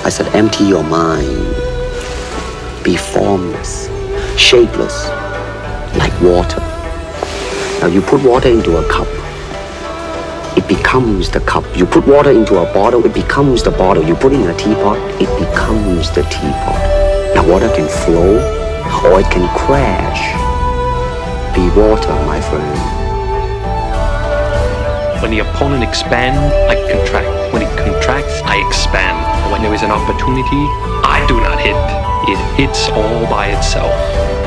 I said, empty your mind. Be formless, shapeless, like water. Now you put water into a cup, it becomes the cup. You put water into a bottle, it becomes the bottle. You put it in a teapot, it becomes the teapot. Now water can flow or it can crash. Be water, my friend. When the opponent expands, I contract. When it contracts, I expand. And when there is an opportunity, I do not hit. It hits all by itself.